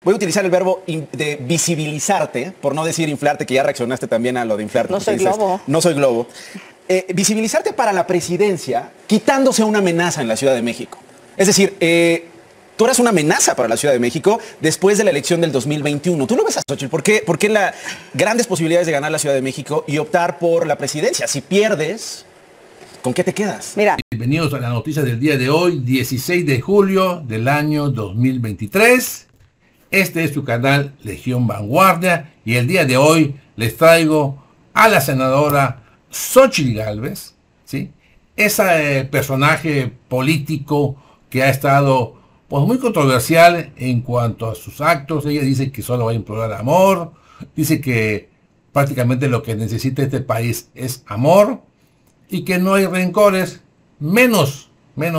voy a utilizar el verbo de visibilizarte, por no decir inflarte, que ya reaccionaste también a lo de inflarte. No soy globo. No soy globo. Visibilizarte para la presidencia, quitándose una amenaza en la Ciudad de México. Es decir, tú eras una amenaza para la Ciudad de México después de la elección del 2021. ¿Tú no ves a Xochitl? ¿Por qué las grandes posibilidades de ganar la Ciudad de México y optar por la presidencia? Si pierdes, ¿con qué te quedas? Mira. Bienvenidos a la noticia del día de hoy, 16 de julio del año 2023. Este es su canal Legión Vanguardia y el día de hoy les traigo a la senadora Xochitl Gálvez, ¿sí? Ese personaje político que ha estado pues muy controversial en cuanto a sus actos. Ella dice que solo va a implorar amor, dice que prácticamente lo que necesita este país es amor y que no hay rencores, menos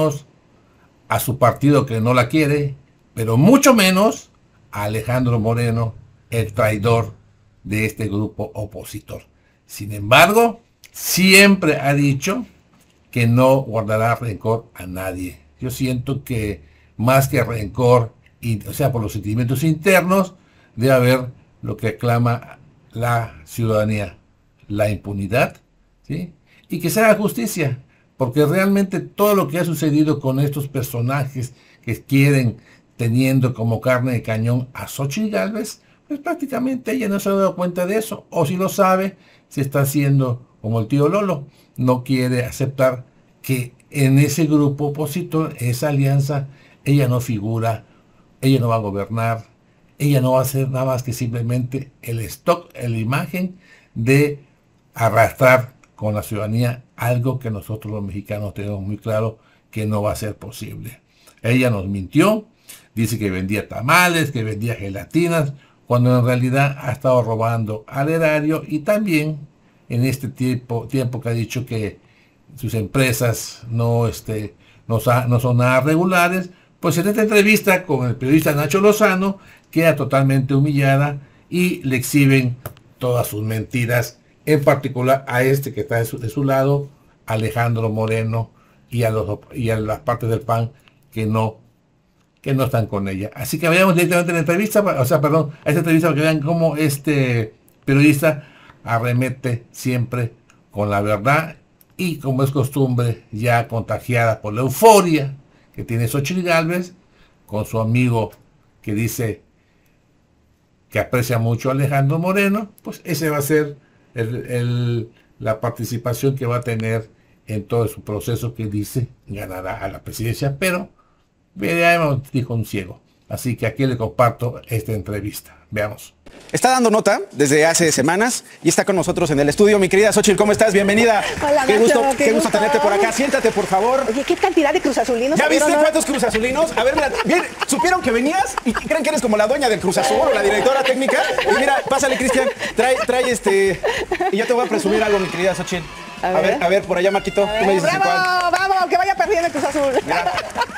a su partido que no la quiere, pero mucho menos a Alejandro Moreno, el traidor de este grupo opositor. Sin embargo, siempre ha dicho que no guardará rencor a nadie. Yo siento que más que rencor, o sea, por los sentimientos internos, debe haber lo que clama la ciudadanía, la impunidad, ¿sí? Y que se haga justicia, porque realmente todo lo que ha sucedido con estos personajes que quieren teniendo como carne de cañón a Xochitl Gálvez, pues prácticamente ella no se ha dado cuenta de eso, o si lo sabe, se está haciendo como el tío Lolo, no quiere aceptar que en ese grupo opositor, esa alianza, ella no figura, ella no va a gobernar, ella no va a hacer nada más que simplemente el stock, la imagen de arrastrar con la ciudadanía algo que nosotros los mexicanos tenemos muy claro que no va a ser posible. Ella nos mintió, dice que vendía tamales, que vendía gelatinas, cuando en realidad ha estado robando al erario y también en este tiempo que ha dicho que sus empresas no son nada regulares. Pues en esta entrevista con el periodista Nacho Lozano queda totalmente humillada y le exhiben todas sus mentiras, en particular a este que está de su lado, Alejandro Moreno, y a las partes del PAN que no están con ella. Así que vayamos directamente a la entrevista, a esta entrevista para que vean cómo este periodista arremete siempre con la verdad y, como es costumbre, ya contagiada por la euforia que tiene Xochitl Gálvez, con su amigo que dice que aprecia mucho a Alejandro Moreno, pues ese va a ser la participación que va a tener en todo su proceso que dice ganará a la presidencia, pero veamos, dijo un ciego. Así que aquí le comparto esta entrevista. Veamos. Está dando nota desde hace semanas y está con nosotros en el estudio. Mi querida Xochitl, ¿cómo estás? Bienvenida. Hola, qué Nacho, gusto tenerte por acá. Siéntate, por favor. Oye, qué cantidad de cruzazulinos. ¿Ya viste cuántos cruzazulinos? A ver, mira, bien, supieron que venías y creen que eres como la dueña del Cruz Azul o la directora técnica. Y mira, pásale, Cristian, trae y yo te voy a presumir algo, mi querida Xochitl. A ver, por allá, Marquito, tú me dices ¡Bravo, vamos, que vaya perdiendo el Cruz Azul! Mira.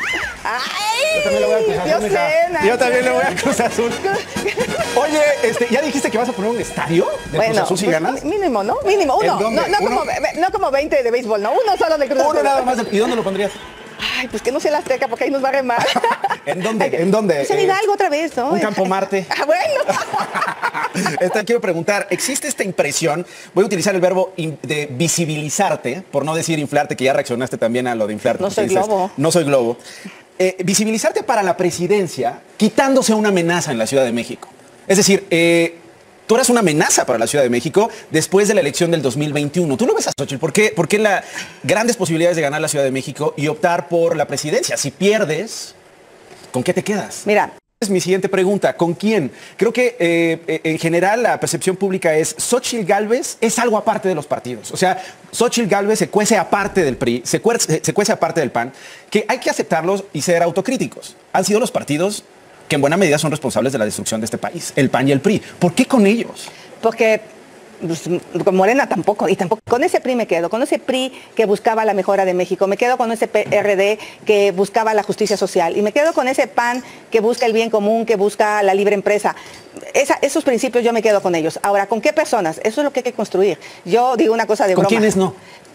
¡Ay! Yo también le voy a Cruz Azul, mija. Yo también le voy a Cruz Azul. Oye, ¿ya dijiste que vas a poner un estadio de Cruz Azul si ganas? Mínimo, ¿no? Mínimo, uno. No como 20 de béisbol, ¿no? Uno solo de Cruz Azul. Uno nada más. ¿Y dónde lo pondrías? Ay, pues que no sea la Azteca, porque ahí nos va a remar. ¿En dónde? ¿En dónde? Pues en Hidalgo otra vez, ¿no? Un Campo Marte. Ah, bueno. Quiero preguntar, ¿existe esta impresión? Voy a utilizar el verbo de visibilizarte, por no decir inflarte, que ya reaccionaste también a lo de inflarte. No soy globo. No soy globo. Visibilizarte para la presidencia, quitándose una amenaza en la Ciudad de México. Es decir, tú eras una amenaza para la Ciudad de México después de la elección del 2021. ¿Tú no ves a Xochitl? ¿Por qué las grandes posibilidades de ganar la Ciudad de México y optar por la presidencia? Si pierdes, ¿con qué te quedas? Mira. Es mi siguiente pregunta. ¿Con quién? Creo que en general la percepción pública es Xochitl Gálvez es algo aparte de los partidos. O sea, Xochitl Gálvez se cuece aparte del PRI, se cuece aparte del PAN, que hay que aceptarlos y ser autocríticos. Han sido los partidos que en buena medida son responsables de la destrucción de este país, el PAN y el PRI. ¿Por qué con ellos? Porque pues, con Morena tampoco, y tampoco. Con ese PRI me quedo, con ese PRI que buscaba la mejora de México, me quedo con ese PRD que buscaba la justicia social, y me quedo con ese PAN que busca el bien común, que busca la libre empresa. Esos principios yo me quedo con ellos. Ahora, ¿con qué personas? Eso es lo que hay que construir. Yo digo una cosa de broma. ¿Con quiénes no?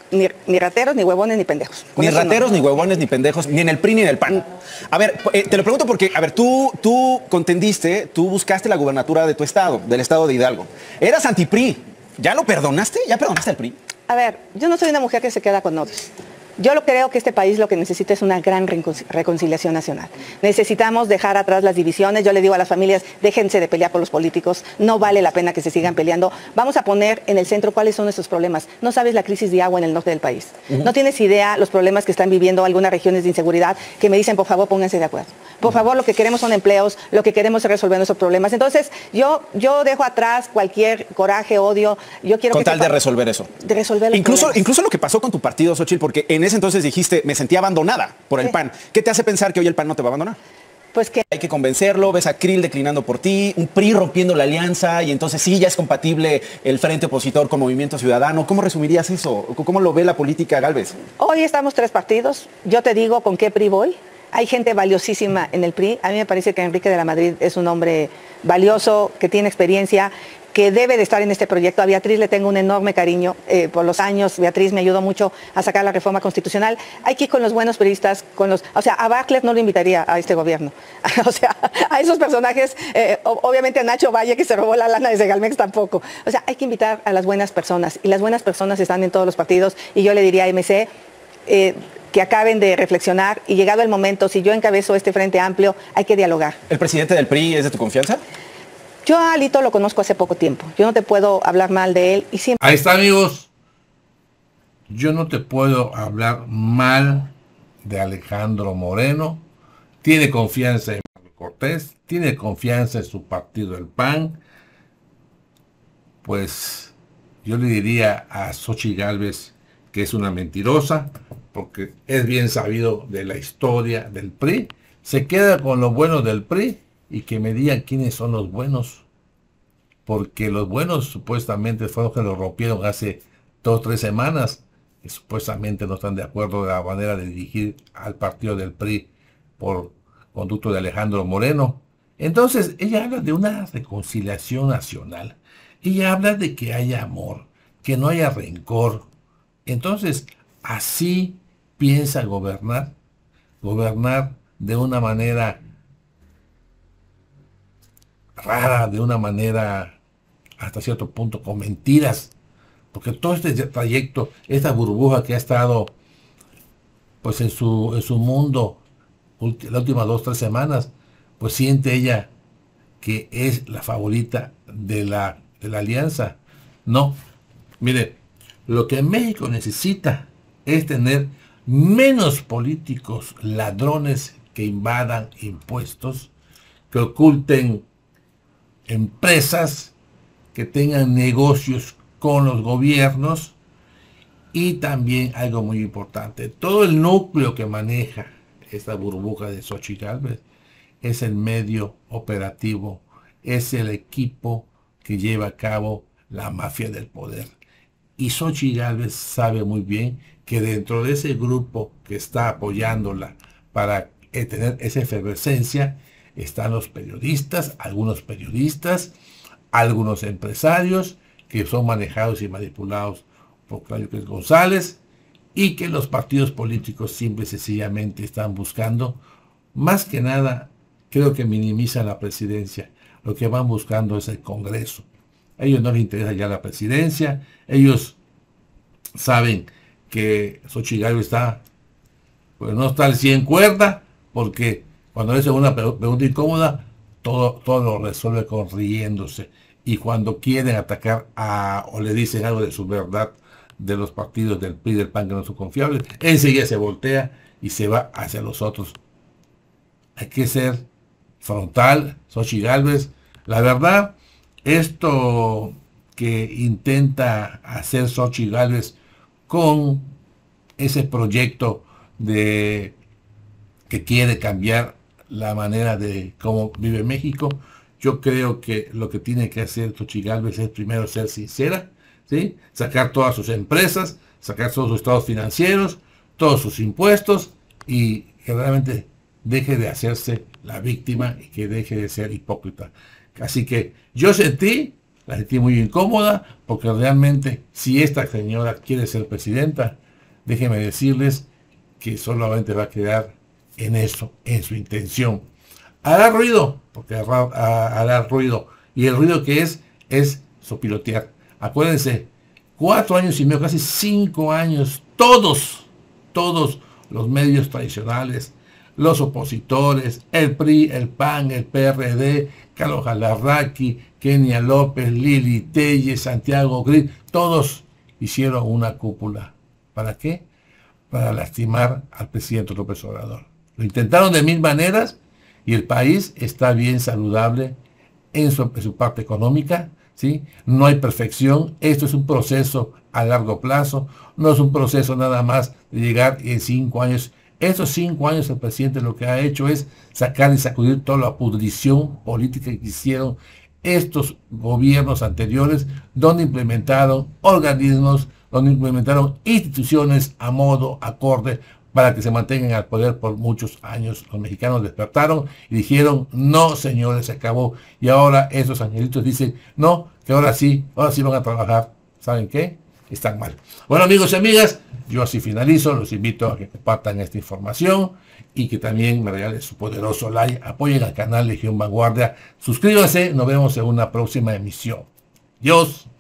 ni rateros, ni huevones, ni pendejos. Ni rateros, ni huevones, ni pendejos, ni en el PRI, ni en el PAN. A ver, te lo pregunto porque, a ver, tú contendiste, tú buscaste la gubernatura de tu estado, del estado de Hidalgo. Eras anti-PRI. ¿Ya lo perdonaste? ¿Ya perdonaste al PRI? A ver, yo no soy una mujer que se queda con odios. Yo creo que este país lo que necesita es una gran reconciliación nacional. Necesitamos dejar atrás las divisiones. Yo le digo a las familias, déjense de pelear por los políticos. No vale la pena que se sigan peleando. Vamos a poner en el centro cuáles son nuestros problemas. No sabes la crisis de agua en el norte del país. No tienes idea los problemas que están viviendo algunas regiones de inseguridad que me dicen, por favor, pónganse de acuerdo. Por favor, lo que queremos son empleos, lo que queremos es resolver nuestros problemas. Entonces, yo dejo atrás cualquier coraje, odio. Yo quiero con tal de resolver eso. De resolver los problemas. Incluso lo que pasó con tu partido, Xochitl, porque en ese entonces dijiste, me sentía abandonada por el PAN. ¿Qué te hace pensar que hoy el PAN no te va a abandonar? Pues que hay que convencerlo, ves a Krill declinando por ti, un PRI rompiendo la alianza y entonces sí, ya es compatible el frente opositor con Movimiento Ciudadano. ¿Cómo resumirías eso? ¿Cómo lo ve la política, Gálvez? Hoy estamos 3 partidos. Yo te digo con qué PRI voy. Hay gente valiosísima en el PRI. A mí me parece que Enrique de la Madrid es un hombre valioso, que tiene experiencia, que debe de estar en este proyecto. A Beatriz le tengo un enorme cariño por los años. Beatriz me ayudó mucho a sacar la reforma constitucional. Hay que ir con los buenos periodistas, o sea, a Bartlett no lo invitaría a este gobierno. O sea, a esos personajes, obviamente a Nacho Valle, que se robó la lana de Segalmex, tampoco. O sea, hay que invitar a las buenas personas. Y las buenas personas están en todos los partidos. Y yo le diría a MC que acaben de reflexionar y llegado el momento, si yo encabezo este Frente Amplio, hay que dialogar. ¿El presidente del PRI es de tu confianza? Yo a Alito lo conozco hace poco tiempo. Yo no te puedo hablar mal de él y siempre... Ahí está, amigos. Yo no te puedo hablar mal de Alejandro Moreno. Tiene confianza en Marco Cortés, tiene confianza en su partido, el PAN. Pues yo le diría a Xochitl Gálvez que es una mentirosa, porque es bien sabido de la historia del PRI. Se queda con lo bueno del PRI y que me digan quiénes son los buenos. Porque los buenos supuestamente fueron los que lo rompieron hace 2 o 3 semanas, que supuestamente no están de acuerdo de la manera de dirigir al partido del PRI por conducto de Alejandro Moreno. Entonces, ella habla de una reconciliación nacional. Ella habla de que haya amor, que no haya rencor. Entonces, así piensa gobernar de una manera rara, de una manera hasta cierto punto con mentiras, porque todo este trayecto, esta burbuja que ha estado pues en su mundo las últimas 2 o 3 semanas, pues siente ella que es la favorita de la alianza. No, mire, lo que México necesita es tener menos políticos ladrones que invadan impuestos, que oculten empresas, que tengan negocios con los gobiernos, y también algo muy importante, todo el núcleo que maneja esta burbuja de Xochitl Gálvez es el medio operativo, es el equipo que lleva a cabo la mafia del poder. Y Xochitl Gálvez sabe muy bien que dentro de ese grupo que está apoyándola para tener esa efervescencia, están los periodistas, algunos empresarios que son manejados y manipulados por Claudio X González, y que los partidos políticos simple y sencillamente están buscando, más que nada, creo que minimizan la presidencia. Lo que van buscando es el Congreso. A ellos no les interesa ya la presidencia, ellos saben que Xochitl Gálvez pues no está al 100 cuerda, porque cuando le hacen una pregunta incómoda, todo lo resuelve con riéndose. Y cuando quieren atacar o le dicen algo de su verdad de los partidos del PRI y del PAN que no son confiables, enseguida se voltea y se va hacia los otros. Hay que ser frontal, Xochitl Gálvez. La verdad, esto que intenta hacer Xochitl Gálvez con ese proyecto que quiere cambiar la manera de cómo vive México, yo creo que lo que tiene que hacer Xochitl Gálvez es primero ser sincera, ¿sí? Sacar todas sus empresas, sacar todos sus estados financieros, todos sus impuestos, y que realmente deje de hacerse la víctima y que deje de ser hipócrita. Así que yo la sentí muy incómoda, porque realmente si esta señora quiere ser presidenta, déjenme decirles que solamente va a quedar en eso, en su intención. Hará ruido, porque hará ruido. Y el ruido que es sopilotear. Acuérdense, 4 años y medio, casi 5 años, todos los medios tradicionales, los opositores, el PRI, el PAN, el PRD, Carlos Alarraqui, Kenia López, Lili Telles, Santiago Gris, todos hicieron una cúpula. ¿Para qué? Para lastimar al presidente López Obrador. Lo intentaron de 1000 maneras y el país está bien saludable en su parte económica, ¿sí? No hay perfección, esto es un proceso a largo plazo, no es un proceso nada más de llegar en 5 años. Estos 5 años el presidente lo que ha hecho es sacar y sacudir toda la pudrición política que hicieron estos gobiernos anteriores, donde implementaron organismos, donde implementaron instituciones a modo, acorde, para que se mantengan al poder por muchos años. Los mexicanos despertaron y dijeron, no señores, se acabó. Y ahora esos angelitos dicen, no, que ahora sí van a trabajar. ¿Saben qué? Están mal. Bueno, amigos y amigas, yo así finalizo. Los invito a que compartan esta información y que también me regalen su poderoso like. Apoyen al canal Legión Vanguardia. Suscríbanse. Nos vemos en una próxima emisión. Dios.